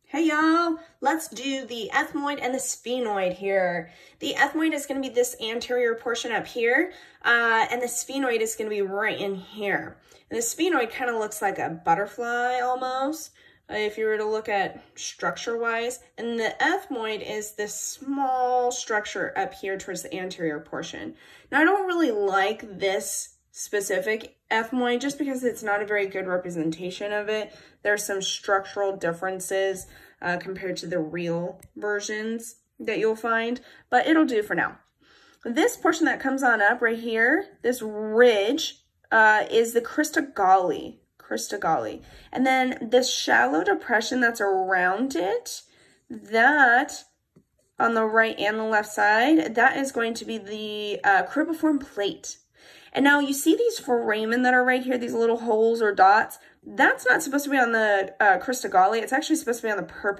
Hey y'all, let's do the ethmoid and the sphenoid here. The ethmoid is going to be this anterior portion up here, and the sphenoid is going to be right in here. And the sphenoid kind of looks like a butterfly almost, if you were to look at structure-wise. And the ethmoid is this small structure up here towards the anterior portion. Now, I don't really like this specific ethmoid just because it's not a very good representation of it. There's some structural differences compared to the real versions that you'll find, but it'll do for now. This portion that comes on up right here, this ridge, is the crista galli. And then this shallow depression that's around it, that on the right and the left side, that is going to be the cribriform plate. And now you see these foramen that are right here, these little holes or dots. That's not supposed to be on the crista galli. It's actually supposed to be on the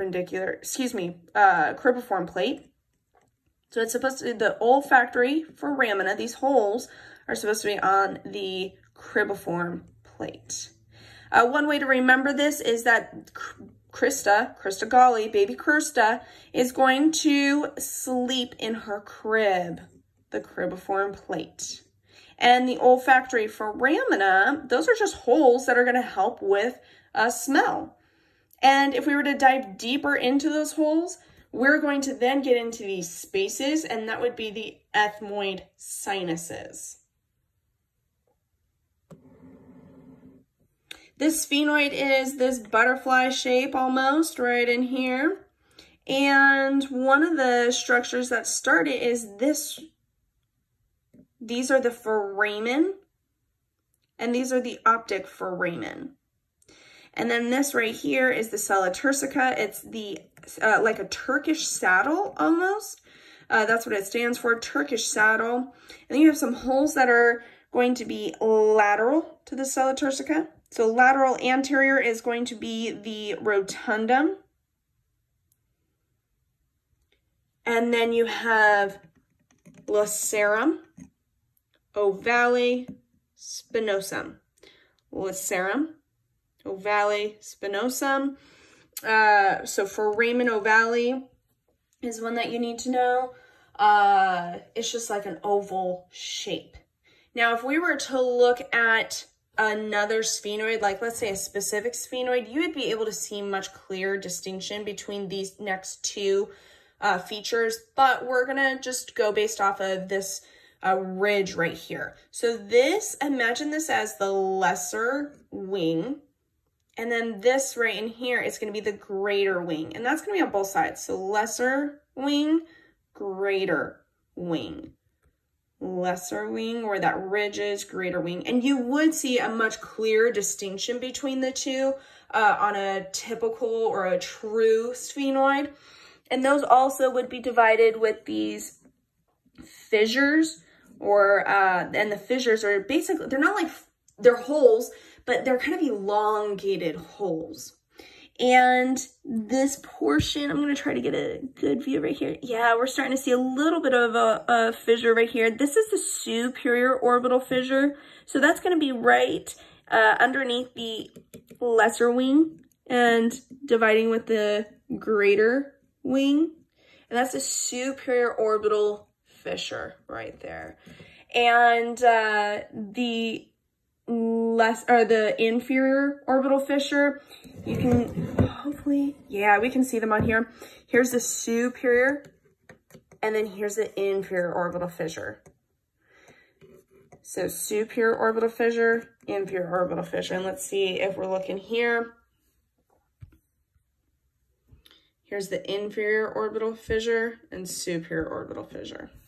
cribriform plate. So it's supposed to be the olfactory foramina. These holes are supposed to be on the cribriform plate. One way to remember this is that crista galli, baby Crista, is going to sleep in her crib, the cribriform plate. And the olfactory foramina, those are just holes that are going to help with smell. And if we were to dive deeper into those holes, we're going to then get into these spaces, and that would be the ethmoid sinuses. This sphenoid is this butterfly shape almost right in here. And one of the structures that start it is this. These are the foramen, and these are the optic foramen. And then this right here is the sella turcica. It's the like a Turkish saddle almost. That's what it stands for, Turkish saddle. And then you have some holes that are going to be lateral to the sella turcica. So lateral anterior is going to be the rotundum. And then you have lacerum, ovale, spinosum. Lacerum, ovale, spinosum. So foramen ovale is one that you need to know. It's just like an oval shape. Now, if we were to look at another sphenoid, like let's say a specific sphenoid, you would be able to see much clearer distinction between these next two features, but we're gonna just go based off of this ridge right here. So this, imagine this as the lesser wing, and then this right in here is going to be the greater wing, and that's going to be on both sides. So lesser wing, greater wing. Lesser wing, where that ridge is, greater wing. And you would see a much clearer distinction between the two on a typical or a true sphenoid. And those also would be divided with these fissures, or and the fissures are basically, they're not like, they're holes, but they're kind of elongated holes. And this portion, I'm going to try to get a good view right here. Yeah, we're starting to see a little bit of a fissure right here. This is the superior orbital fissure. So that's going to be right underneath the lesser wing and dividing with the greater wing. And that's a superior orbital fissure right there. And the inferior orbital fissure, you can hopefully, yeah, we can see them on here. Here's the superior, and then here's the inferior orbital fissure. So superior orbital fissure, inferior orbital fissure. And let's see if we're looking here. Here's the inferior orbital fissure and superior orbital fissure.